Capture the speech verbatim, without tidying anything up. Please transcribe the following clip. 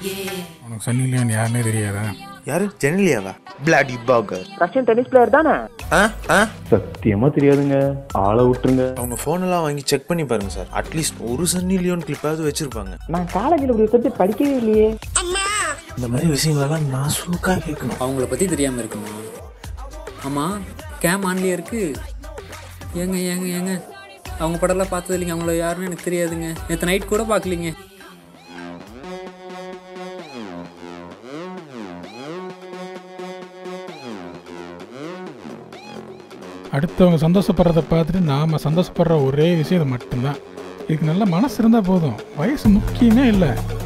உனக்கு சன்னி லியோன் யாருன்னே தெரியாதா? யாரு? ஜெனிலியாவா? பிளாடி பாகர். ரஷ்யன் டென்னிஸ் பிளேயர் தானே? சத்தியமா தெரியாதுங்க, ஆளை விட்டுருங்க. அவங்க போன் எல்லாம் வாங்கி செக் பண்ணி பாருங்க சார். அட்லீஸ்ட் ஒரு சன்னி லியோன் கிளிப்பாவது வச்சிருப்பாங்க. நான் காலேஜில் இப்படி பற்றி படிக்கவே இல்லையே. இந்த மாதிரி விஷயங்களெல்லாம் நான் சூக்கா கேட்கணும். அவங்கள பற்றி தெரியாமல் இருக்குமா? ஆமாம், கேம் ஆன்லேயே இருக்கு. ஏங்க ஏங்க ஏங்க அவங்க படம்லாம் பார்த்தது இல்லைங்க, அவங்கள யாருன்னு எனக்கு தெரியாதுங்க. நேற்று நைட் கூட பார்க்கலிங்க. அடுத்தவங்க சந்தோஷப்படுறத பார்த்துட்டு நாம் சந்தோஷப்படுற ஒரே விஷயம் இது மட்டும்தான். இதுக்கு நல்ல மனசு இருந்தால் போதும், வயசு முக்கியமே இல்லை.